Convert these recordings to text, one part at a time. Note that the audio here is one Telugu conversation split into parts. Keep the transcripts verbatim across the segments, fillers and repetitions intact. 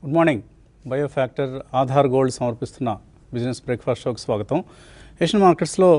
Good morning. Biofactor Aadhaar gold సమర్పిస్తున్న బిజినెస్ బ్రేక్ఫాస్ట్ షోకి స్వాగతం. ఏషియన్ మార్కెట్స్లో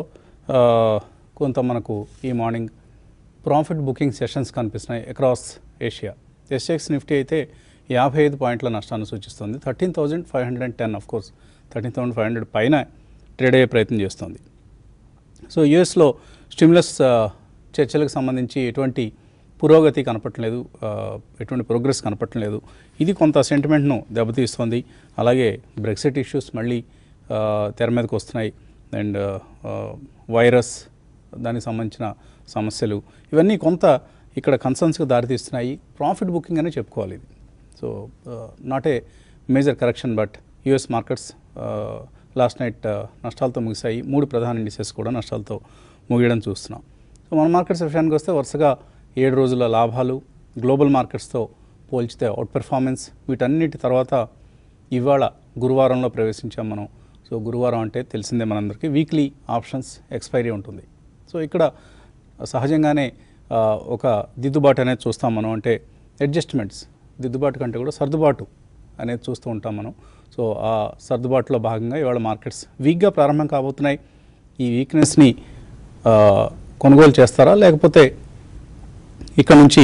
కొంత మనకు ఈ మార్నింగ్ ప్రాఫిట్ బుకింగ్ సెషన్స్ కనిపిస్తున్నాయి అక్రాస్ ఏషియా. ఎస్ఎక్స్ నిఫ్టీ అయితే యాభై ఐదు పాయింట్ల నష్టాన్ని సూచిస్తుంది. Thirteen thousand five hundred and ten of course thirteen thousand five hundred పైన ట్రేడ్ అయ్యే ప్రయత్నం చేస్తుంది. సో యుఎస్లో స్టిమ్యులస్ చర్చలకు సంబంధించి ఎటువంటి పురోగతి కనపట్లేదు, ఎటువంటి ప్రోగ్రెస్ కనపట్లేదు. ఇది కొంత సెంటిమెంట్ను దెబ్బతీస్తుంది. అలాగే బ్రెక్సిట్ ఇష్యూస్ మళ్ళీ తెర మీదకి వస్తున్నాయి. అండ్ వైరస్ దానికి సంబంధించిన సమస్యలు ఇవన్నీ కొంత ఇక్కడ కన్సర్న్స్కి దారితీస్తున్నాయి. ప్రాఫిట్ బుకింగ్ అనే చెప్పుకోవాలి ఇది. So not a major correction, but US markets last night నష్టాలతో ముగిశాయి. మూడు ప్రధాన ఇండిసెస్ కూడా నష్టాలతో ముగియడం చూస్తున్నాం. సో మన మార్కెట్స్ విషయానికి వస్తే వరుసగా ఏడు రోజుల లాభాలు, గ్లోబల్ మార్కెట్స్తో పోల్చితే అవుట్ పెర్ఫార్మెన్స్, వీటన్నిటి తర్వాత ఇవాళ గురువారంలో ప్రవేశించాం మనం. సో గురువారం అంటే తెలిసిందే మనందరికీ, వీక్లీ ఆప్షన్స్ ఎక్స్పైరీ ఉంటుంది. సో ఇక్కడ సహజంగానే ఒక దిద్దుబాటు అనేది చూస్తాం మనం. అంటే అడ్జస్ట్మెంట్స్, దిద్దుబాటు కంటే కూడా సర్దుబాటు అనేది చూస్తూ ఉంటాం మనం. సో ఆ సర్దుబాటులో భాగంగా ఇవాళ మార్కెట్స్ వీక్గా ప్రారంభం కాబోతున్నాయి. ఈ వీక్నెస్ని కొనుగోలు చేస్తారా, లేకపోతే ఇక్కడ నుంచి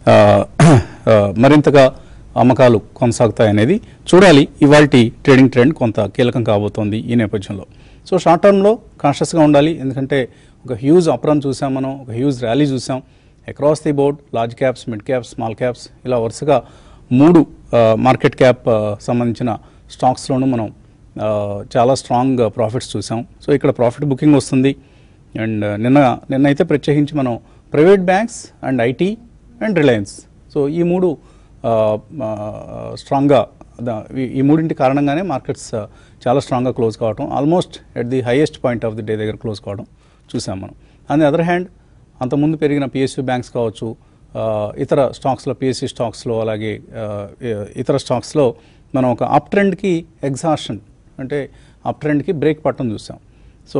మరింతగా అమ్మకాలు కొనసాగుతాయనేది చూడాలి. ఇవాల్టి ట్రేడింగ్ ట్రెండ్ కొంత కీలకం కాబోతోంది ఈ నేపథ్యంలో. సో షార్ట్ టర్మ్లో కాన్షియస్గా ఉండాలి. ఎందుకంటే ఒక హ్యూజ్ అప్రన్ చూసాం మనం, ఒక హ్యూజ్ ర్యాలీ చూసాం across the board. Large caps, mid caps, small caps, ఇలా వరుసగా మూడు మార్కెట్ క్యాప్ సంబంధించిన స్టాక్స్లోనూ మనం చాలా స్ట్రాంగ్ ప్రాఫిట్స్ చూసాం. సో ఇక్కడ ప్రాఫిట్ బుకింగ్ వస్తుంది. అండ్ నిన్న నిన్న అయితే ప్రత్యేకించి మనం private banks and IT and Reliance, so ఈ మూడు స్ట్రాంగ్గా, ఈ మూడింటి కారణంగానే మార్కెట్స్ చాలా స్ట్రాంగ్గా క్లోజ్ కావడం, almost at the highest point of the day దగ్గర క్లోజ్ కావడం చూసాం మనం. ఆన్ ది అదర్ హ్యాండ్ అంతకుముందు పెరిగిన పిఎస్యూ బ్యాంక్స్ కావచ్చు, ఇతర స్టాక్స్లో, పిఎస్సీ స్టాక్స్లో, అలాగే ఇతర స్టాక్స్లో మనం ఒక అప్ ట్రెండ్కి ఎగ్జాషన్, అంటే అప్ ట్రెండ్కి బ్రేక్ పట్టడం చూసాం. సో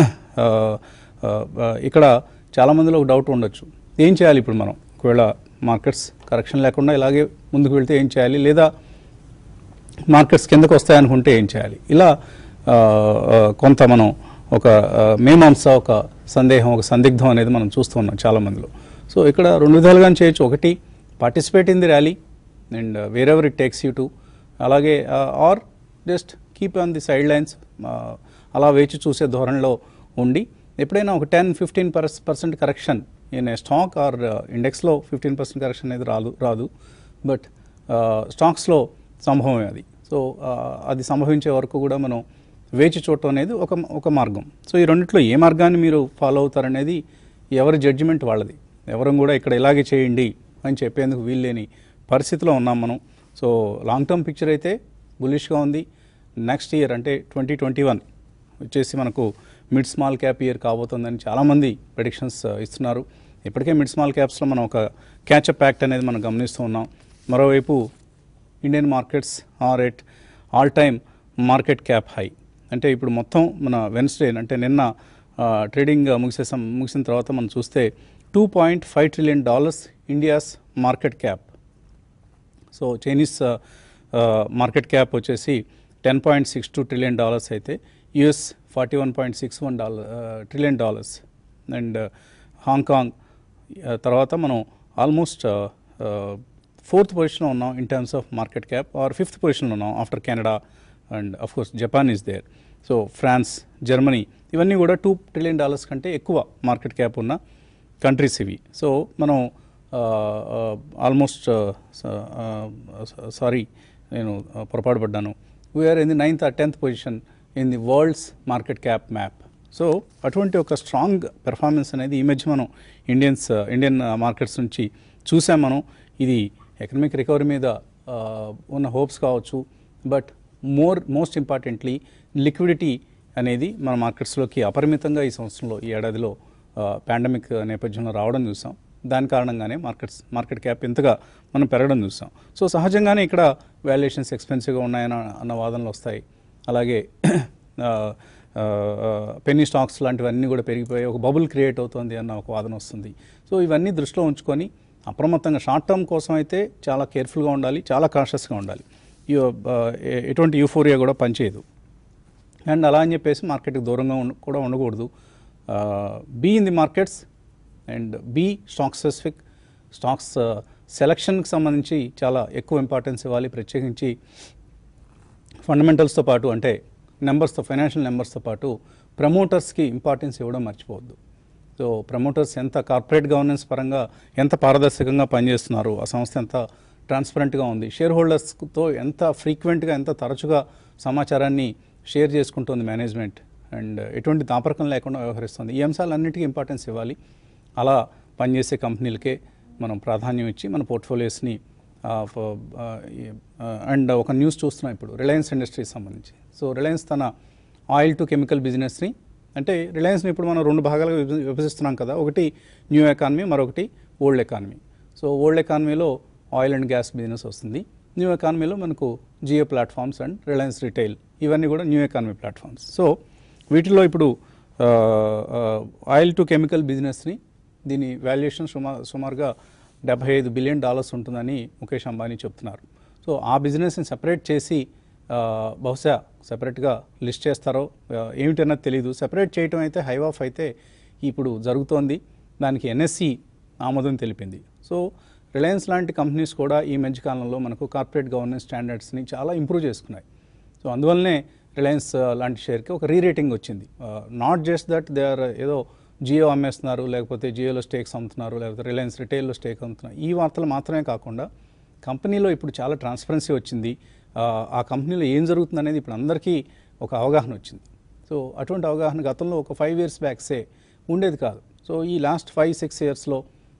ఇక్కడ చాలామందిలో ఒక డౌట్ ఉండొచ్చు, ఏం చేయాలి ఇప్పుడు మనం? ఒకవేళ మార్కెట్స్ కరెక్షన్ లేకుండా ఇలాగే ముందుకు వెళ్తే ఏం చేయాలి, లేదా మార్కెట్స్ కిందకు వస్తాయనుకుంటే ఏం చేయాలి? ఇలా కొంత మనం ఒక మేమాంస, ఒక సందేహం, ఒక సందిగ్ధం అనేది మనం చూస్తూ ఉన్నాం చాలామందిలో. సో ఇక్కడ రెండు విధాలుగా చేయొచ్చు. ఒకటి, participate in the rally and wherever it takes you to, అలాగే or just keep on the sidelines, అలా వేచి చూసే ధోరణిలో ఉండి ఎప్పుడైనా ఒక టెన్ ఫిఫ్టీన్ పర్స్ percent correction in a stock or ఇండెక్స్లో ఫిఫ్టీన్ పర్సెంట్ కరెక్షన్ అనేది రాదు రాదు బట్ స్టాక్స్లో సంభవమే అది. సో అది సంభవించే వరకు కూడా మనం వేచి చూడటం అనేది ఒక ఒక మార్గం. సో ఈ రెండిట్లో ఏ మార్గాన్ని మీరు ఫాలో అవుతారనేది ఎవరి జడ్జిమెంట్ వాళ్ళది. ఎవరం కూడా ఇక్కడ ఇలాగే చేయండి అని చెప్పేందుకు వీల్లేని పరిస్థితిలో ఉన్నాం మనం. సో లాంగ్ టర్మ్ పిక్చర్ అయితే బులిష్గా ఉంది. నెక్స్ట్ ఇయర్ అంటే ట్వంటీ ట్వంటీ వన్ వచ్చేసి మనకు మిడ్ స్మాల్ క్యాప్ ఇయర్ కాబోతుందని చాలామంది ప్రెడిక్షన్స్ ఇస్తున్నారు. ఇప్పటికే మిడ్ స్మాల్ క్యాప్స్లో మనం ఒక క్యాచప్ యాక్ట్ అనేది మనం గమనిస్తూ ఉన్నాం. మరోవైపు Indian markets are at all time market cap high. అంటే ఇప్పుడు మొత్తం మన వెన్స్డే అంటే నిన్న ట్రేడింగ్ ముగిసే ముగిసిన తర్వాత మనం చూస్తే two point five trillion dollars India's market cap. So Chinese market cap వచ్చేసి ten point six two trillion dollars అయితే US forty one point six one dollar trillion dollars. And Hong Kong తర్వాత మనం ఆల్మోస్ట్ ఫోర్త్ పొజిషన్లో ఉన్నాం in terms of market cap, or fifth పొజిషన్లో ఉన్నాం after Canada and of course Japan is there. So France, Germany ఇవన్నీ కూడా టూ ట్రిలియన్ డాలర్స్ కంటే ఎక్కువ మార్కెట్ క్యాప్ ఉన్న కంట్రీస్ ఇవి. సో మనం ఆల్మోస్ట్ సారీ నేను పొరపాటు పడ్డాను, we are in the ninth or tenth position in the world's market cap map. So అటువంటి ఒక స్ట్రాంగ్ పెర్ఫార్మెన్స్ అనేది ఈ మధ్య మనం ఇండియన్స్ ఇండియన్ మార్కెట్స్ నుంచి చూసాం మనం. ఇది ఎకనామిక్ రికవరీ మీద ఉన్న హోప్స్ కావచ్చు, but more most importantly liquidity అనేది మన మార్కెట్స్లోకి అపరిమితంగా ఈ సంవత్సరంలో, ఈ ఏడాదిలో పాండమిక్ నేపథ్యంలో రావడం చూసాం. దాని కారణంగానే మార్కెట్స్ మార్కెట్ క్యాప్ ఇంతగా మనం పెరగడం చూసాం. సో సహజంగానే ఇక్కడ వాల్యుయేషన్స్ ఎక్స్పెన్సివ్గా ఉన్నాయన్న అన్న వాదనలు వస్తాయి. అలాగే పెన్నీ స్టాక్స్ లాంటివన్నీ కూడా పెరిగిపోయి ఒక బబుల్ క్రియేట్ అవుతుంది అన్న ఒక వాదన వస్తుంది. సో ఇవన్నీ దృష్టిలో ఉంచుకొని అప్రమత్తంగా షార్ట్ టర్మ్ కోసం అయితే చాలా కేర్ఫుల్గా ఉండాలి, చాలా కాషియస్గా ఉండాలి. యు- ఆ, ఎ- ఎటువంటి యూఫోరియా కూడా పనిచేయదు. అండ్ అలా అని చెప్పేసి మార్కెట్కి దూరంగా ఉండ కూడా ఉండకూడదు. Be in the markets and be stock specific. Stocks సెలక్షన్కి సంబంధించి చాలా ఎక్కువ ఇంపార్టెన్స్ ఇవ్వాలి. ప్రత్యేకించి ఫండమెంటల్స్తో పాటు అంటే నెంబర్స్తో ఫైనాన్షియల్ నెంబర్స్తో పాటు ప్రమోటర్స్కి ఇంపార్టెన్స్ ఇవ్వడం మర్చిపోవద్దు. సో ప్రమోటర్స్ ఎంత కార్పొరేట్ గవర్నెన్స్ పరంగా ఎంత పారదర్శకంగా పనిచేస్తున్నారు, ఆ సంస్థ ఎంత ట్రాన్స్పరెంట్గా ఉంది, షేర్ హోల్డర్స్తో ఎంత ఫ్రీక్వెంట్గా ఎంత తరచుగా సమాచారాన్ని షేర్ చేసుకుంటుంది మేనేజ్మెంట్, అండ్ ఎటువంటి దాపరకం లేకుండా వ్యవహరిస్తుంది, ఈ అంశాలన్నిటికీ ఇంపార్టెన్స్ ఇవ్వాలి. అలా పనిచేసే కంపెనీలకే మనం ప్రాధాన్యం ఇచ్చి మన పోర్ట్ఫోలియోస్ని అండ్ ఒక న్యూస్ చూస్తున్నాం ఇప్పుడు రిలయన్స్ ఇండస్ట్రీస్ సంబంధించి. సో రిలయన్స్ తన ఆయిల్ టు కెమికల్ బిజినెస్ని, అంటే రిలయన్స్ని ఇప్పుడు మనం రెండు భాగాలుగా విభ- విభజిస్తున్నాం కదా, ఒకటి న్యూ ఎకానమీ, మరొకటి ఓల్డ్ ఎకానమీ. సో ఓల్డ్ ఎకానమీలో ఆయిల్ అండ్ గ్యాస్ బిజినెస్ వస్తుంది, న్యూ ఎకానమీలో మనకు Jio platforms and Reliance retail, ఇవన్నీ కూడా న్యూ ఎకానమీ ప్లాట్ఫామ్స్. సో వీటిలో ఇప్పుడు ఆయిల్ టు కెమికల్ బిజినెస్ని దీని వాల్యుయేషన్ సుమా సుమారుగా డెబ్బై ఐదు బిలియన్ డాలర్స్ ఉంటుందని ముఖేష్ అంబానీ చెప్తున్నారు. సో ఆ బిజినెస్ని సెపరేట్ చేసి ఆ, బహుశా సెపరేట్గా లిస్ట్ చేస్తారో ఆ, ఏమిటన్నది తెలియదు. సెపరేట్ చేయటం అయితే హైవాఫ్ అయితే ఇప్పుడు జరుగుతోంది, దానికి ఎన్ఎస్సి ఆమోదం తెలిపింది. సో రిలయన్స్ లాంటి కంపెనీస్ కూడా ఈ మధ్యకాలంలో మనకు కార్పొరేట్ గవర్నెన్స్ స్టాండర్డ్స్ని చాలా ఇంప్రూవ్ చేసుకున్నాయి. సో అందువల్లనే రిలయన్స్ ఆ, లాంటి షేర్కి ఒక రీ రేటింగ్ వచ్చింది. Not just that they are ఏదో జియో అమ్మేస్తున్నారు, లేకపోతే జియోలో స్టేక్స్ అమ్ముతున్నారు, లేకపోతే రిలయన్స్ రిటైల్లో స్టేక్ అమ్ముతున్నారు, ఈ వార్తలు మాత్రమే కాకుండా కంపెనీలో ఇప్పుడు చాలా ట్రాన్స్పరెన్సీ వచ్చింది. ఆ, ఆ కంపెనీలో ఏం జరుగుతుంది అనేది ఇప్పుడు అందరికీ ఒక అవగాహన వచ్చింది. సో అటువంటి అవగాహన గతంలో ఒక ఫైవ్ ఇయర్స్ బ్యాక్సే ఉండేది కాదు. సో ఈ లాస్ట్ ఫైవ్ సిక్స్ ఇయర్స్లో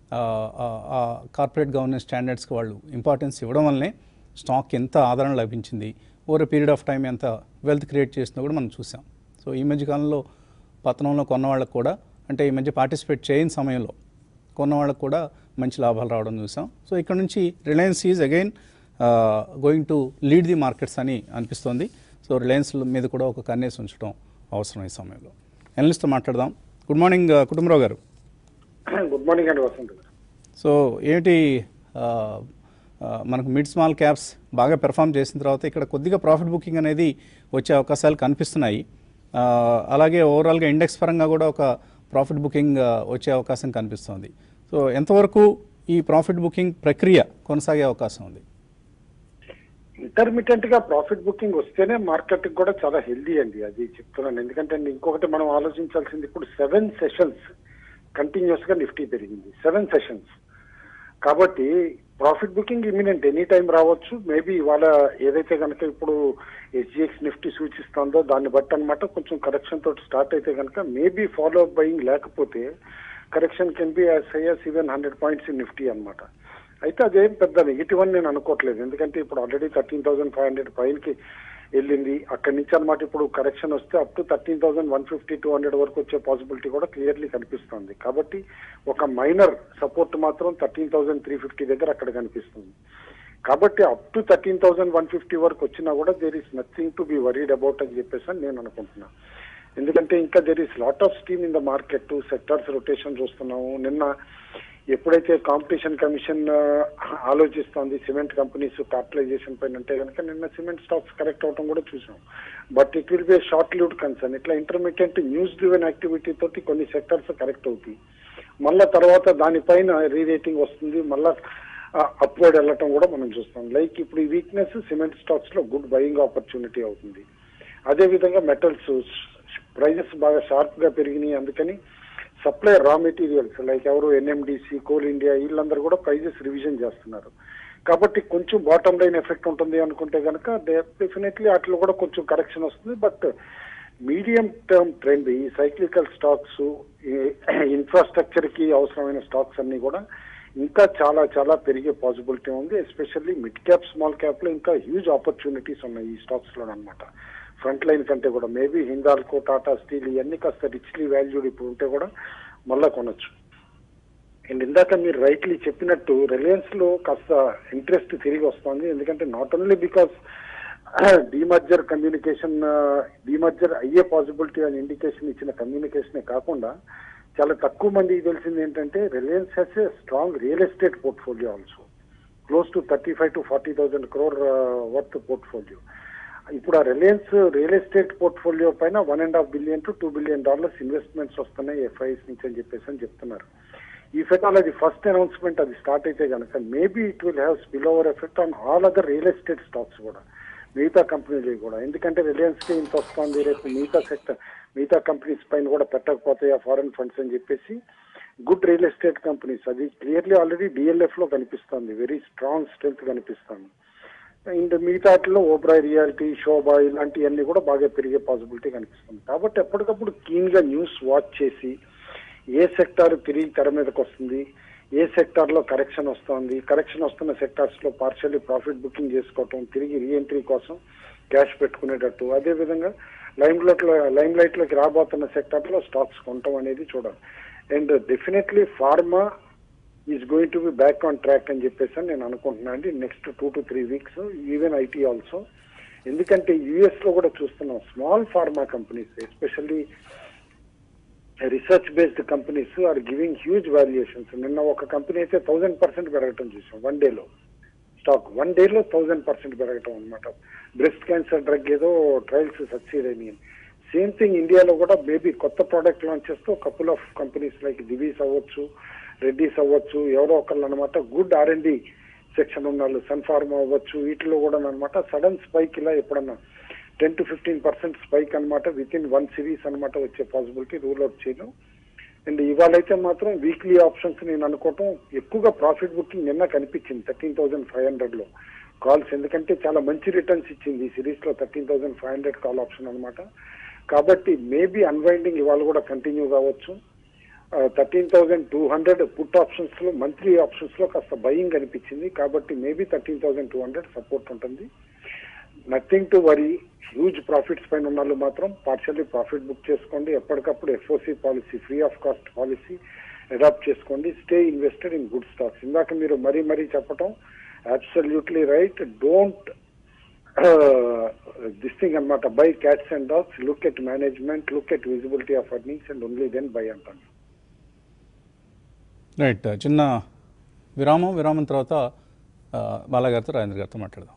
కార్పొరేట్ గవర్నెన్స్ స్టాండర్డ్స్కి వాళ్ళు ఇంపార్టెన్స్ ఇవ్వడం వల్లనే స్టాక్ ఎంత ఆదరణ లభించింది, ఓవర్ పీరియడ్ ఆఫ్ టైం ఎంత వెల్త్ క్రియేట్ చేసిందో కూడా మనం చూసాం. సో ఈ మధ్య కాలంలో పతనంలో కొన్న వాళ్ళకు కూడా, అంటే ఈ మధ్య పార్టిసిపేట్ చేయని సమయంలో కొన్న వాళ్ళకు కూడా మంచి లాభాలు రావడం చూసాం. సో ఇక్కడ నుంచి Reliance is again going to lead the markets అని అనిపిస్తోంది. సో రిలయన్స్ మీద కూడా ఒక కన్నేసి ఉంచడం అవసరం ఈ సమయంలో. ఎనలిస్ట్తో మాట్లాడదాం. గుడ్ మార్నింగ్ కుటుంబరావు గారు. గుడ్ మార్నింగ్ అండి వసంత్ గారు. సో ఏంటి ఆ, ఆ, మనకు మిడ్ స్మాల్ క్యాప్స్ బాగా పెర్ఫామ్ చేసిన తర్వాత ఇక్కడ కొద్దిగా ప్రాఫిట్ బుకింగ్ అనేది వచ్చే అవకాశాలు కనిపిస్తున్నాయి. ఆ, అలాగే ఓవరాల్గా ఇండెక్స్ పరంగా కూడా ఒక ప్రాఫిట్ బుకింగ్ ఆ, వచ్చే అవకాశం కనిపిస్తుంది. సో ఎంతవరకు ఈ ప్రాఫిట్ బుకింగ్ ప్రక్రియ కొనసాగే అవకాశం ఉంది? ఇంటర్మీడియట్ గా ప్రాఫిట్ బుకింగ్ వస్తేనే మార్కెట్ కూడా చాలా హెల్దీ అండి, అది చెప్తున్నాను. ఎందుకంటే ఇంకొకటి మనం ఆలోచించాల్సింది, ఇప్పుడు సెవెన్ సెషన్స్ కంటిన్యూస్ గా నిఫ్టీ పెరిగింది, సెవెన్ సెషన్స్. కాబట్టి profit booking imminent any time రావచ్చు. మేబీ ఇవాళ ఏదైతే కనుక ఇప్పుడు ఎస్జిఎక్స్ నిఫ్టీ సూచిస్తుందో దాన్ని బట్టి అనమాట కొంచెం కరెక్షన్ తోటి స్టార్ట్ అయితే కనుక మేబీ ఫాలో అప్ బయింగ్, లేకపోతే correction can be as high as even hundred points in Nifty అనమాట. అయితే అదేం పెద్ద నెగిటివ్ అని నేను అనుకోవట్లేదు, ఎందుకంటే ఇప్పుడు already thirteen thousand five hundred పైనకి వెళ్ళింది. అక్కడి నుంచి అనమాట ఇప్పుడు కరెక్షన్ వస్తే up to thirteen thousand one fifty two hundred వరకు వచ్చే పాసిబిలిటీ కూడా క్లియర్లీ కనిపిస్తుంది. కాబట్టి ఒక మైనర్ సపోర్ట్ మాత్రం థర్టీన్ థౌసండ్ త్రీ ఫిఫ్టీ దగ్గర అక్కడ కనిపిస్తుంది. కాబట్టి up to thirteen thousand one fifty వరకు వచ్చినా కూడా there is nothing to be worried about అని చెప్పేసి అని నేను అనుకుంటున్నాను. ఎందుకంటే ఇంకా there is lot of steam in the market, sectors rotation చూస్తున్నాము. నిన్న ఎప్పుడైతే కాంపిటీషన్ కమిషన్ ఆలోచిస్తోంది సిమెంట్ కంపెనీస్ క్యాపిటలైజేషన్ పైన అంటే కనుక నిన్న సిమెంట్ స్టాక్స్ కరెక్ట్ అవడం కూడా చూసాం. But it will be short lived concern. ఇట్లా ఇంటర్మీడియట్ న్యూస్ డ్రివెన్ యాక్టివిటీ తోటి కొన్ని సెక్టర్స్ కరెక్ట్ అవుతాయి, మళ్ళా తర్వాత దానిపైన రీ రేటింగ్ వస్తుంది, మళ్ళా అప్వర్డ్ వెళ్ళటం కూడా మనం చూస్తాం. లైక్ ఇప్పుడు ఈ వీక్నెస్ సిమెంట్ స్టాక్స్ లో గుడ్ బయింగ్ ఆపర్చునిటీ అవుతుంది. అదే విధంగా మెటల్స్ ప్రైజెస్ బాగా షార్ప్ గా పెరిగినాయి, అందుకని సప్లై రా మెటీరియల్స్ లైక్ ఎవరు ఎన్ఎండిసి, కోల్ ఇండియా వీళ్ళందరూ కూడా ప్రైజెస్ రివిజన్ చేస్తున్నారు. కాబట్టి కొంచెం బాటమ్ లైన్ ఎఫెక్ట్ ఉంటుంది అనుకుంటే కనుక డెఫినెట్లీ వాటిలో కూడా కొంచెం కరెక్షన్ వస్తుంది. బట్ మీడియం టర్మ్ ట్రెండ్ ఈ సైక్లికల్ స్టాక్స్, ఇన్ఫ్రాస్ట్రక్చర్ కి అవసరమైన స్టాక్స్ అన్ని కూడా ఇంకా చాలా చాలా పెరిగే పాసిబిలిటీ ఉంది. Especially mid cap, small cap లో ఇంకా హ్యూజ్ ఆపర్చునిటీస్ ఉన్నాయి ఈ స్టాక్స్ లో అనమాట. ఫ్రంట్ లైన్ కంటే కూడా మేబీ హిందాల్కో, టాటా స్టీల్ ఇవన్నీ కాస్త రిచ్లీ వాల్యూడ్ ఇప్పుడు ఉంటే కూడా మళ్ళా కొనొచ్చు. అండ్ ఇందాక మీరు రైట్లీ చెప్పినట్టు రిలయన్స్ లో కాస్త ఇంట్రెస్ట్ తిరిగి వస్తుంది. ఎందుకంటే not only because demerger communication demerger అయ్యే పాసిబిలిటీ అని ఇండికేషన్ ఇచ్చిన కమ్యూనికేషనే కాకుండా చాలా తక్కువ మందికి తెలిసింది ఏంటంటే Reliance has a strong real estate portfolio also. Close to thirty five to forty thousand crore worth portfolio. ఇప్పుడు ఆ రిలయన్స్ రియల్ ఎస్టేట్ పోర్ట్ఫోలియో పైన one and half billion to two billion dollars investments వస్తున్నాయి ఎఫ్ఐఎస్ నుంచి అని చెప్పేసి అని చెప్తున్నారు. ఈ ఫెటాల్ అది ఫస్ట్ అనౌన్స్మెంట్ అది స్టార్ట్ అయితే కనుక maybe it will have spill over effect on all other real estate stocks కూడా, మిగతా కంపెనీలు కూడా. ఎందుకంటే రిలయన్స్కి ఇంత వస్తుంది, రేపు మిగతా సెక్టర్ మిగతా కంపెనీస్ పైన కూడా పెట్టకపోతాయి ఆ ఫారెన్ ఫండ్స్ అని చెప్పేసి గుడ్ రియల్ ఎస్టేట్ కంపెనీస్ అది క్లియర్లీ ఆల్రెడీ డిఎల్ఎఫ్ లో కనిపిస్తుంది, వెరీ స్ట్రాంగ్ స్ట్రెంత్ కనిపిస్తుంది. అండ్ మిగతాట్లో ఓబ్రాయ్ రియాలిటీ, శోభా ఇలాంటివన్నీ కూడా బాగా పెరిగే పాసిబిలిటీ కనిపిస్తుంది. కాబట్టి ఎప్పటికప్పుడు కీన్ గా న్యూస్ వాచ్ చేసి ఏ సెక్టార్ తిరిగి తెర మీదకి వస్తుంది, ఏ సెక్టార్ లో కరెక్షన్ వస్తుంది, కరెక్షన్ వస్తున్న సెక్టార్స్ లో పార్షియల్లీ ప్రాఫిట్ బుకింగ్ చేసుకోవటం, తిరిగి రీఎంట్రీ కోసం క్యాష్ పెట్టుకునేటట్టు, అదే విధంగా లైమ్ లైట్ లో లైమ్ లైట్ లోకి రాబోతున్న సెక్టార్ లో స్టాక్స్ కొనటం అనేది చూడాలి. And definitely pharma is going to be back on track అని చెప్పేసి నేను అనుకుంటున్నాను అండి next two to three weeks, even IT also. ఎందుకంటే యుఎస్ లో కూడా చూస్తున్నాం small pharma companies, especially research based companies are giving huge valuations. నిన్న ఒక కంపెనీ అయితే థౌసండ్ పర్సెంట్ పెరగటం చూసాం వన్ డేలో, స్టాక్ వన్ డేలో థౌసండ్ పర్సెంట్ పెరగటం అనమాట. బ్రెస్ట్ క్యాన్సర్ డ్రగ్ ఏదో ట్రయల్స్ సక్సీడ్ అయినాయి. సేమ్ థింగ్ ఇండియాలో కూడా బేబీ కొత్త ప్రోడక్ట్ లాంచ్ చేస్తూ couple of companies like Divi's అవ్వచ్చు, రెడ్డీస్ అవ్వచ్చు, ఎవరో ఒకళ్ళు అనమాట good R and D section ఉన్న వాళ్ళు, సన్ ఫార్మా అవ్వచ్చు, వీటిలో కూడా అనమాట సడన్ స్పైక్ ఇలా ఎప్పుడన్నా ten to fifteen percent spike అనమాట విత్ ఇన్ వన్ సిరీస్ అనమాట వచ్చే పాసిబిలిటీ రూల్ అవుట్ చేయడం. అండ్ ఇవాళైతే మాత్రం వీక్లీ ఆప్షన్స్ నేను అనుకోవటం ఎక్కువగా ప్రాఫిట్ బుకింగ్ నిన్న కనిపించింది థర్టీన్ థౌసండ్ ఫైవ్ హండ్రెడ్ లో కాల్స్, ఎందుకంటే చాలా మంచి రిటర్న్స్ ఇచ్చింది ఈ సిరీస్ లో thirteen thousand five hundred call option అనమాట. కాబట్టి మేబీ అన్వైండింగ్ ఇవాళ కూడా కంటిన్యూ కావచ్చు. Thirteen thousand two hundred put options లో మంత్లీ ఆప్షన్స్ లో కాస్త బయింగ్ అనిపించింది, కాబట్టి maybe thirteen thousand two hundred support ఉంటుంది. Nothing to worry. Huge profits పైన ఉన్న వాళ్ళు మాత్రం పార్షియల్లీ ప్రాఫిట్ బుక్ చేసుకోండి. ఎప్పటికప్పుడు FOC policy, free of cost policy adopt చేసుకోండి. Stay invested in good stocks. ఇందాక మీరు మరీ మరీ చెప్పటం absolutely right. Don't this thing అనమాట, buy cats and dogs, look at management, look at visibility of earnings and only then buy అంటాను. రైట్, చిన్న విరామం. విరామం తర్వాత బాలాగారితో రాజేంద్ర గారితో మాట్లాడదాం.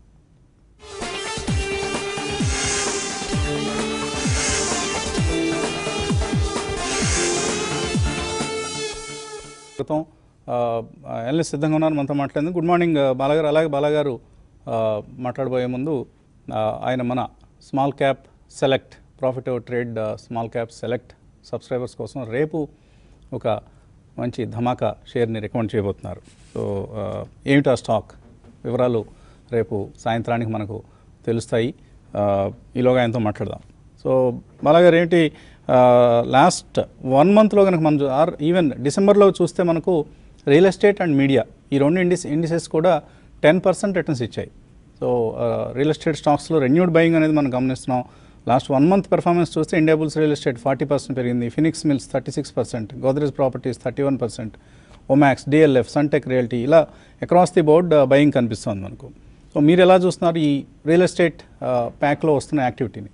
క్రితం ఎనలిస్ట్ సిద్ధంగా ఉన్నారు మనతో మాట్లాడింది. గుడ్ మార్నింగ్ బాలాగారు. అలాగే బాలాగారు మాట్లాడబోయే ముందు ఆయన మన small cap select profit over trade small cap select subscribers కోసం రేపు ఒక మంచి ధమాకా షేర్ని రికమెండ్ చేయబోతున్నారు. సో ఏమిటా స్టాక్ వివరాలు రేపు సాయంత్రానికి మనకు తెలుస్తాయి. ఈలోగా ఆయనతో మాట్లాడదాం. సో బాలాగారు ఏంటి లాస్ట్ వన్ మంత్లో కనుక మనం ఆర్ ఈవెన్ డిసెంబర్లో చూస్తే మనకు రియల్ ఎస్టేట్ అండ్ మీడియా ఈ రెండు ఇండిస్ ఇండిసెస్ కూడా టెన్ పర్సెంట్ రిటర్న్స్ ఇచ్చాయి. సో రియల్ ఎస్టేట్ స్టాక్స్లో రెన్యూడ్ బయింగ్ అనేది మనం గమనిస్తున్నాం. లాస్ట్ వన్ మంత్ పెర్ఫార్మెన్స్ చూస్తే Indiabulls real estate forty percent పెరిగింది, Phoenix Mills thirty six percent, Godrej Properties thirty one percent, Omaxe, DLF, Sunteck Realty ఇలా అక్రాస్ ది బోర్డ్ బయింగ్ కనిపిస్తుంది మనకు. సో మీరు ఎలా చూస్తున్నారు ఈ రియల్ ఎస్టేట్ ప్యాక్లో వస్తున్న యాక్టివిటీని?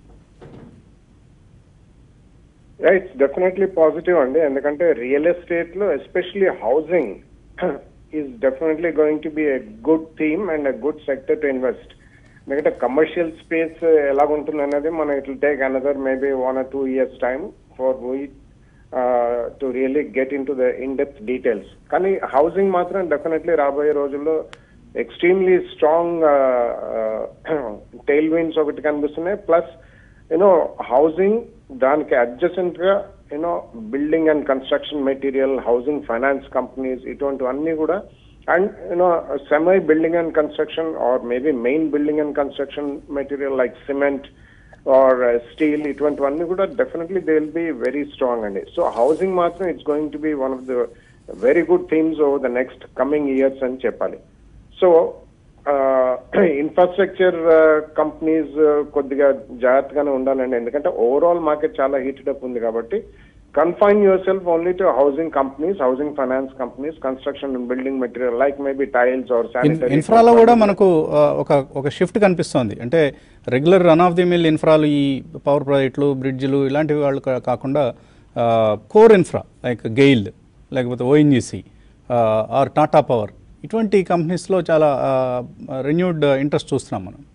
రైట్, డెఫినెట్లీ పాజిటివ్ అండి. ఎందుకంటే రియల్ ఎస్టేట్ లో especially housing is definitely going to be a good theme and a good sector to invest. ఎందుకంటే కమర్షియల్ స్పేస్ ఎలాగుంటుంది అనేది మనం it will take another maybe one or two years time for we to really get into the in depth details. కానీ హౌసింగ్ మాత్రం డెఫినెట్లీ రాబోయే రోజుల్లో ఎక్స్ట్రీమ్లీ స్ట్రాంగ్ టెయిల్ విండ్స్ ఒకటి కనిపిస్తున్నాయి. ప్లస్ యూనో హౌసింగ్ దానికి అడ్జసెంట్ గా you know building and construction material, housing finance companies ఇటువంటివన్నీ కూడా, and you know semi building and construction or maybe main building and construction material like cement or steel ఇటువంటివన్నీ కూడా definitely they will be very strong అండి. సో హౌసింగ్ మాత్రం it's going to be one of the very good themes over the next coming years అని చెప్పాలి. సో ఇన్ఫ్రాస్ట్రక్చర్ కంపెనీస్ కొద్దిగా జాగ్రత్తగానే ఉండాలండి, ఎందుకంటే ఓవరాల్ మార్కెట్ చాలా హీటెడ్ అప్ ఉంది. కాబట్టి confine your self only to housing companies, housing finance companies, construction and building material like maybe tiles or sanitary. ఇన్ఫ్రాలో కూడా మనకు ఒక ఒక షిఫ్ట్ కనిపిస్తోంది. అంటే regular run of the mill ఇన్ఫ్రాలు, ఈ పవర్ ప్రాజెక్టులు, బ్రిడ్జ్లు ఇలాంటివి వాళ్ళు కాకుండా కోర్ ఇన్ఫ్రా లైక్ గెయిల్, లేకపోతే ఓఎన్జీసీ ఆర్ టాటా పవర్, ఇటువంటి కంపెనీస్లో చాలా రెన్యూడ్ ఇంట్రెస్ట్ చూస్తున్నాం మనం.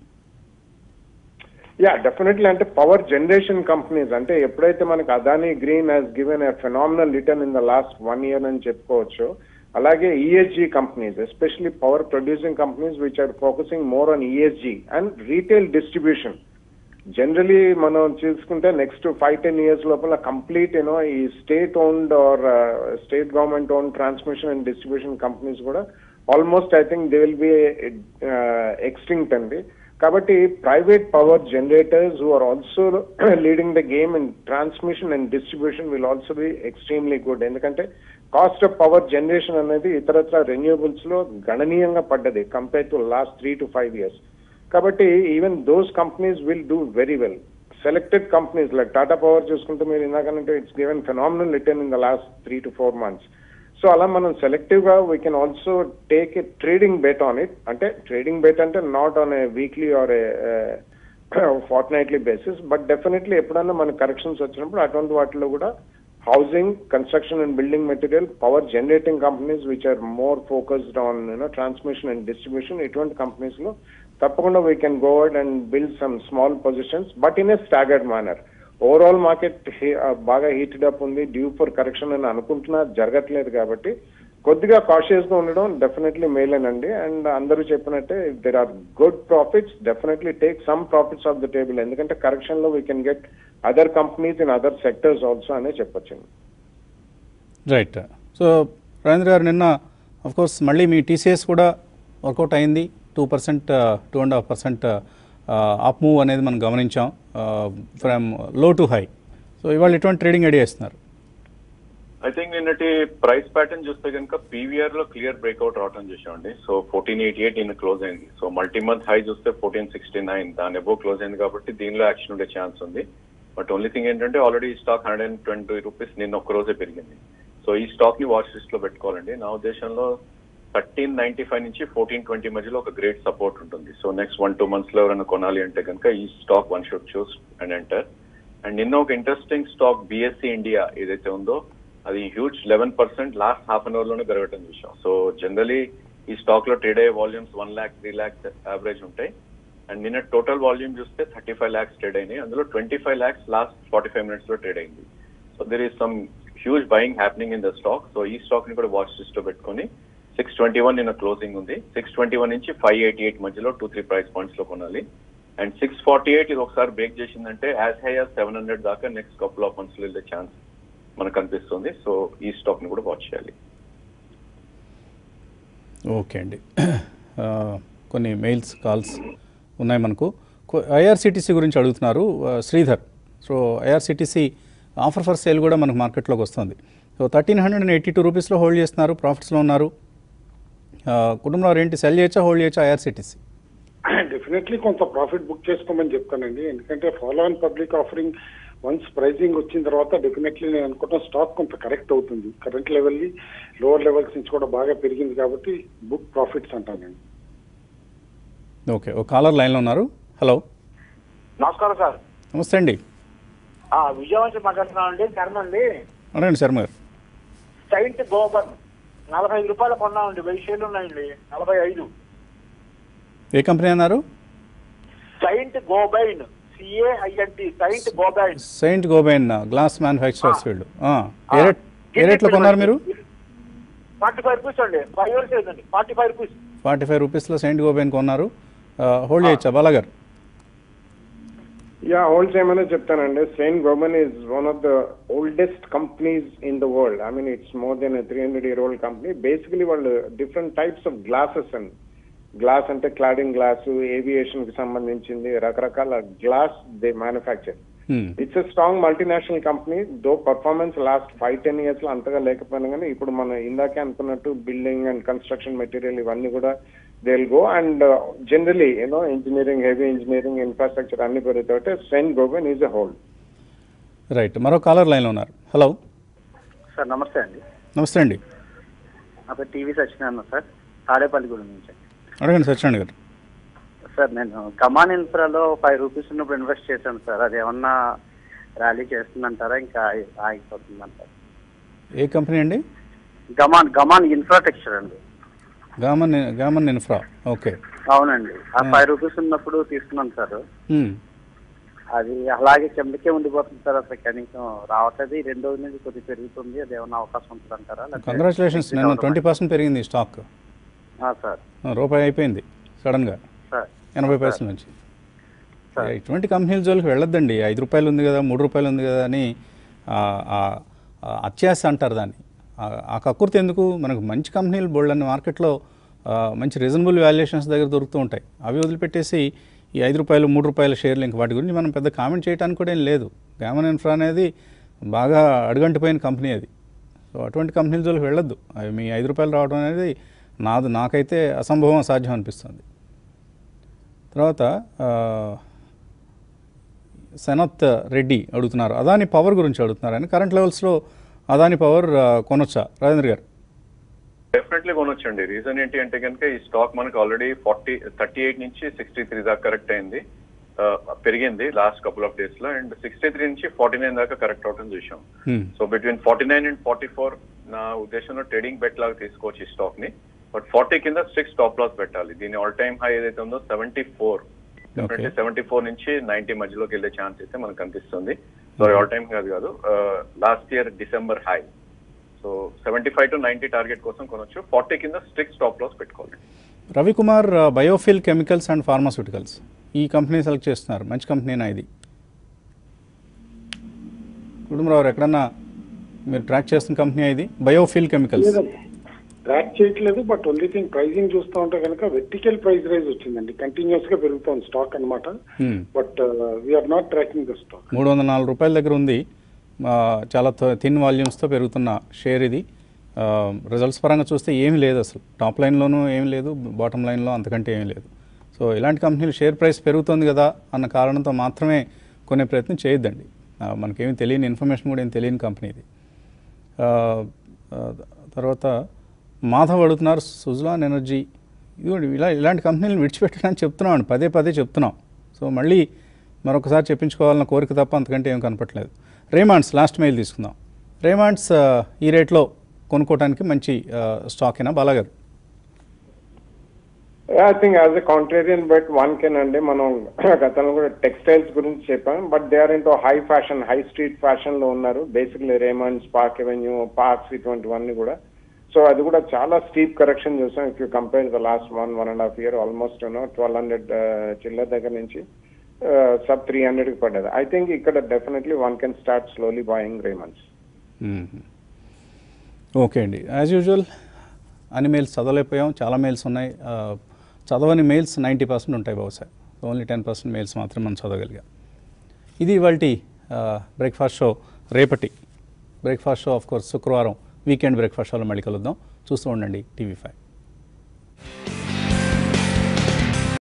Yeah definitely. అంటే పవర్ జనరేషన్ కంపెనీస్ అంటే ఎప్పుడైతే మనకి Adani green has given a phenomenal return in the last one year అని చెప్పుకోవచ్చు. అలాగే ESG companies, especially power producing companies which are focusing more on ESG and retail distribution. Generally మనం చూసుకుంటే నెక్స్ట్ ఫైవ్ టెన్ ఇయర్స్ లోపల కంప్లీట్ యూనో ఈ state owned or state government own transmission and distribution companies కూడా almost I think they will B extinct అండి. కాబట్టి private power generators who are also leading the game in transmission and distribution will also be extremely good. ఎందుకంటే కాస్ట్ ఆఫ్ పవర్ జనరేషన్ అనేది ఇతరత్ర రెన్యూబుల్స్ లో గణనీయంగా పడ్డది compare to last three to five years. కాబట్టి even those companies will do very well. Selected companies like Tata power చూసుకుంటే మీరు ఇందాకంటే it's given phenomenal return in the last three to four months. So అలా మనం సెలెక్టివ్ గా we can also take a trading bet on it. అంటే ట్రేడింగ్ బెట్ అంటే not on a weekly or a fortnightly basis, but definitely ఎప్పుడన్నా మన కరెక్షన్స్ వచ్చినప్పుడు అటువంటి వాటిలో కూడా housing, construction and building material, power generating companies which are more focused on you know transmission and distribution, ఇటువంటి కంపెనీస్ లో తప్పకుండా we can go out and build some small positions but in a staggered manner. Overall market బాగా హీటెడ్ అప్ ఉంది, డ్యూ ఫర్ కరెక్షన్ అని అనుకుంటున్నా, జరగట్లేదు. కాబట్టి కొద్దిగా కాషియస్ గా ఉండడం డెఫినెట్లీ మేలేనండి. అండ్ అందరూ చెప్పినట్టే there are good profits, definitely take some profits off the table. ఎందుకంటే కరెక్షన్ లో we can get other companies in other sectors also అనే చెప్పొచ్చు. రైట్. సో రాజేంద్ర గారు, నిన్న అఫ్ కోర్స్ మళ్ళీ మీ టీసీఎస్ కూడా వర్కౌట్ అయింది. Two percent two and half percent up move అనేది మనం గమనించాం ఫ్రమ్ లో టు హై. సో ఇవాళ ఎటువంటి ట్రేడింగ్ ఐడియా ఇస్తున్నారు? ఐ థింక్ నిన్నటి ప్రైస్ ప్యాటర్న్ చూస్తే కనుక పీవీఆర్ లో క్లియర్ బ్రేక్అవుట్ రావడం చూసామండి. సో ఫోర్టీన్ ఎయిటీ ఎయిట్ నిన్న క్లోజ్ అయింది. సో మల్టీ మంత్ హై చూస్తే ఫోర్టీన్ సిక్స్టీ నైన్ దాని ఎబో క్లోజ్ అయింది. కాబట్టి దీనిలో యాక్షన్ ఉండే ఛాన్స్ ఉంది. బట్ ఓన్లీ థింగ్ ఏంటంటే ఆల్రెడీ ఈ stock hundred and twenty rupees నిన్న ఒక్క రోజే పెరిగింది. సో ఈ స్టాక్ ని వాచ్ లిస్ట్ లో పెట్టుకోవాలండి. నా ఉద్దేశంలో థర్టీన్ నైన్టీ ఫైవ్ నుంచి ఫోర్టీన్ ట్వంటీ మధ్యలో ఒక గ్రేట్ సపోర్ట్ ఉంటుంది. So next one two months లో ఎవరైనా కొనాలి అంటే కనుక ఈ stock one should choose and enter. And నిన్న ఒక ఇంట్రెస్టింగ్ స్టాక్ బిఎస్సి ఇండియా ఏదైతే ఉందో అది huge eleven percent last half an hour లోనే పెరగటం చూసాం. సో జనరలీ ఈ స్టాక్ లో ట్రేడ్ అయ్యే volumes one lakh three lakhs average ఉంటాయి. అండ్ నిన్న టోటల్ వాల్యూమ్ చూస్తే థర్టీ ఫైవ్ ల్యాక్స్ ట్రేడ్ అయినాయి. అందులో twenty five lakhs last forty five minutes లో ట్రేడ్ అయింది. So there is some huge buying happening in the stock. So ఈ స్టాక్ ని కూడా వాచ్ లిస్ట్ లో పెట్టుకుని సిక్స్ ట్వంటీ వన్ నిన్న క్లోజింగ్ ఉంది. సిక్స్ ట్వంటీ వన్ నుంచి ఫైవ్ ఎయిటీ ఎయిట్ మధ్యలో టూ త్రీ ప్రైస్ పాయింట్స్ లో కొనాలి. అండ్ సిక్స్ ఫార్టీ ఎయిట్ ఇది ఒకసారి బ్రేక్ చేసిందంటే as high as seven hundred దాకా నెక్స్ట్ కపుల్ ఆఫ్ మంత్స్ లో వెళ్ళే ఛాన్స్ మనకు కనిపిస్తుంది. సో ఈ స్టాక్ ని కూడా వాచ్ చేయాలి. ఓకే అండి. కొన్ని మెయిల్స్ కాల్స్ ఉన్నాయి మనకు. ఐఆర్సిటీసీ గురించి అడుగుతున్నారు Sridhar. So IRCTC offer for sale కూడా మనకు మార్కెట్లోకి వస్తుంది. So thirteen hundred and eighty two రూపీస్లో హోల్డ్ చేస్తున్నారు, ప్రాఫిట్స్లో ఉన్నారు. కుటుంబంలో ఏంటి, సెల్ చేయొచ్చా హోల్డ్ చేయొచ్చా ఐఆర్సిటీసీ? డెఫినెట్లీ కొంత ప్రాఫిట్ బుక్ చేసుకోమని చెప్తానండి. ఎందుకంటే follow on public offering once pricing వచ్చిన తర్వాత డెఫినెట్లీ నేను అనుకుంటున్న స్టాక్ కొంత కరెక్ట్ అవుతుంది. కరెంట్ లెవెల్ లోవర్ లెవెల్స్ నుంచి కూడా బాగా పెరిగింది కాబట్టి బుక్ ప్రాఫిట్స్ అంటానండి. ఓకే, ఒక కాలర్ లైన్లో ఉన్నారు. హలో, నమస్కారం సార్. నమస్తే అండి. విజయవాడ నుంచి మాట్లాడుతున్నామండి. శర్మ అండి. అడగండి శర్మ గారు. సైంట్ గోబర్ నలభై ఐదు రూపాయలు కొన్నామండి. వెయ్యి షేర్లు ఉన్నాయండి. నలభై ఐదు. ఏ కంపెనీ అన్నారు? Saint Gobain, CAINT, Saint Gobain. Saint Gobain glass manufacturers field. ఏ రేట్లో కొన్నారు మీరు? ఫార్టీ ఫైవ్ రూపీస్ అండి. ఫైవ్ ఇయర్స్ అయిందండి. Forty five rupees forty five రూపీస్లో సెయింట్ గోబైన్ కొన్నారు. హోల్డ్ చేయొచ్చా బాలా గారు? యా, హోల్డ్ చేయమనే చెప్తానండి. Saint Gobain is one of the oldest companies in the world. I mean it's more than three hundred year old company. Basically వాళ్ళు different types of glasses and glass అంటే క్లాడింగ్ గ్లాస్, ఏవియేషన్ కి సంబంధించింది రకరకాల glass they manufacture. It's a strong multinational company. Though performance last five ten years లో అంతగా లేకపోయినా కానీ ఇప్పుడు మనం ఇందాకే అనుకున్నట్టు బిల్డింగ్ అండ్ కన్స్ట్రక్షన్ మెటీరియల్ ఇవన్నీ కూడా they will go. And generally you know engineering, heavy engineering, infrastructure అన్ని పెరుగుతాయి. Saint Gobain is a whole. Right, మరో కాలర్ లైన్లో ఉన్నారు. హలో సార్, నమస్తే అండి. నమస్తే అండి. నా పేరు టీవీ సత్యనారాయణ సార్, తాడేపల్లిగూడెం నుంచి. అడగండి సత్యనారాయణ గారు. సార్, నేను కమాన్ ఇన్ఫ్రాలో ఫైవ్ రూపీస్ ఉన్నప్పుడు ఇన్వెస్ట్ చేశాను సార్. అది ఏమన్నా ర్యాలీ చేస్తుందంటారా, ఇంకా ఆగిపోతుందంటారా? ఏ కంపెనీ అండి? గమాన్ గమాన్ ఇన్ఫ్రాటెక్చర్ అండి. Gammon Gammon infra, okay. అవునండి, ఆ ఫైవ్ రూపీస్ ఉన్నప్పుడు తీసుకున్నాను సార్. మ్మ్. అది అలాగే కిందకే ఉండిపోతుంది సార్, అసలు కనీసం రావట్లేదు. ఈ రెండు రోజుల నుంచి కొద్దిగా పెరుగుతుంది, అది ఏమన్నా అవకాశం ఉంటుంది అంటారా? కంగ్రాచులేషన్స్, నేను ట్వంటీ పర్సెంట్ పెరిగింది స్టాక్. సార్ రూపాయి అయిపోయింది సడన్గా సార్ ఎనభై పైసల నుంచి. ఇటువంటి కంపెనీల జోలికి వెళ్ళొద్దండి. ఐదు రూపాయలు ఉంది కదా, మూడు రూపాయలు ఉంది కదా అని అత్యాశ అంటారు దాన్ని. ఆ కక్కుర్తి ఎందుకు? మనకు మంచి కంపెనీలు బోల్డ్ అన్ని మార్కెట్లో మంచి రీజనబుల్ వాల్యుయేషన్స్ దగ్గర దొరుకుతూ ఉంటాయి. అవి వదిలిపెట్టేసి ఈ ఐదు రూపాయలు మూడు రూపాయల షేర్లు ఇంక వాటి గురించి మనం పెద్ద కామెంట్ చేయడానికి కూడా ఏం లేదు. గామన్ ఇన్ఫ్రా అనేది బాగా అడుగంటిపోయిన కంపెనీ అది. సో అటువంటి కంపెనీల జోలికి వెళ్ళొద్దు. అవి మీ ఐదు రూపాయలు రావడం అనేది నాది నాకైతే అసంభవం, అసాధ్యం అనిపిస్తుంది. తర్వాత సనత్ రెడ్డి అడుగుతున్నారు, అదాని పవర్ గురించి అడుగుతున్నారు. అని కరెంట్ లెవెల్స్లో అదాని పవర్ కొనొచ్చా రాజేంద్ర గారు? డెఫినెట్లీ కొనొచ్చండి. రీజన్ ఏంటి అంటే కనుక ఈ స్టాక్ మనకు ఆల్రెడీ ఫార్టీ థర్టీ ఎయిట్ నుంచి సిక్స్టీ త్రీ దాకా కరెక్ట్ అయింది, పెరిగింది లాస్ట్ కపుల్ ఆఫ్ డేస్ లో. అండ్ సిక్స్టీ త్రీ నుంచి ఫార్టీ నైన్ దాకా కరెక్ట్ అవటం చూసాం. So between forty nine and forty four నా ఉద్దేశంలో ట్రేడింగ్ బెట్ లాగా తీసుకోవచ్చు ఈ స్టాక్ ని. బట్ ఫార్టీ కింద స్ట్రిక్ట్ స్టాప్ లాస్ పెట్టాలి. దీని ఆల్ టైమ్ హై ఏదైతే ఉందో seventy four definitely seventy four నుంచి నైన్టీ మధ్యలోకి వెళ్ళే ఛాన్స్ అయితే మనకు కనిపిస్తుంది. సారీ ఆల్ టైమ్ కాదు కాదు last year December high. So seventy five to ninety target కోసం కొనొచ్చు. ఫార్టీ కింద స్ట్రిక్ట్ స్టాప్ లాస్ పెట్టుకోవాలి. Ravikumar, Biofil chemicals and pharmaceuticals ఈ కంపెనీ సెలెక్ట్ చేస్తున్నారు, మంచి కంపెనీనా ఇది? కుటుంబరావు ఎక్కడన్నా మీరు ట్రాక్ చేస్తున్న కంపెనీ ఇది బయోఫిల్ కెమికల్స్? ట్రాక్ చేయట్లేదు, బట్ ఓన్లీ థింగ్ ప్రైజింగ్ చూస్తూ ఉంటే కనుక వెర్టికల్ ప్రైస్ రైజ్ వచ్చిందండి, కంటిన్యూస్ గా పెరుగుతుంది స్టాక్ అనమాట. But we're not tracking the stock. మూడు వందల నాలుగు రూపాయల దగ్గర ఉంది, చాలా థిన్ వాల్యూమ్స్తో పెరుగుతున్న షేర్ ఇది. రిజల్ట్స్ పరంగా చూస్తే ఏమీ లేదు, అసలు టాప్ లైన్లోనూ ఏమీ లేదు, బాటమ్ లైన్లో అంతకంటే ఏమీ లేదు. సో ఇలాంటి కంపెనీలు షేర్ ప్రైస్ పెరుగుతుంది కదా అన్న కారణంతో మాత్రమే కొనే ప్రయత్నం చేయొద్దండి. మనకేమీ తెలియని ఇన్ఫర్మేషన్ కూడా ఏం తెలియని కంపెనీ ఇది. తర్వాత మాధవ్ అడుగుతున్నారు, సుజలాన్ ఎనర్జీ, ఇది ఇలా ఇలాంటి కంపెనీలను విడిచిపెట్టడానికి చెప్తున్నాం అండి, పదే పదే చెప్తున్నాం. సో మళ్ళీ మరొకసారి చెప్పించుకోవాలన్న కోరిక తప్ప అంతకంటే ఏం కనపట్లేదు. రేమాండ్స్ లాస్ట్ మెయిల్ తీసుకుందాం. రేమాండ్స్ ఈ రేట్లో కొనుక్కోవడానికి మంచి స్టాకేనా బాలాగారు? I think as a contrarian but one can అండి, మనం గతంలో కూడా టెక్స్టైల్స్ గురించి చెప్పాం, but they are into high fashion, high street fashion లో ఉన్నారు basically. Raymonds, park avenue, parks ఇటువంటివన్నీ కూడా. సో అది కూడా చాలా స్టీప్ కరెక్షన్ చూసాం. If you compare the last one one and half year almost you know twelve hundred చిల్లర దగ్గర నుంచి సబ్ త్రీ హండ్రెడ్ కి పడ్డది. ఐ థింక్ ఇక్కడ definitely one can start slowly buying Raymonds. Okay అండి, యాజ్ యూజువల్ అన్ని మెయిల్స్ చదవలేకపోయాం, చాలా మెయిల్స్ ఉన్నాయి. చదవని మెయిల్స్ నైంటీ పర్సెంట్ ఉంటాయి బహుశా, ఓన్లీ టెన్ పర్సెంట్ మెయిల్స్ మాత్రం మనం చదవగలిగాం. ఇది ఇవాల్టి బ్రేక్ఫాస్ట్ షో. రేపటి బ్రేక్ఫాస్ట్ షో ఆఫ్ కోర్స్ శుక్రవారం వీకెండ్ బ్రేక్ఫాస్ట్ షోలో మళ్ళీ కలుద్దాం. చూస్తూ ఉండండి టీవీ ఫైవ్.